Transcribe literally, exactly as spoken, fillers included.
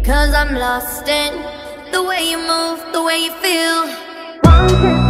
Cause I'm lost in the way you move, the way you feel. One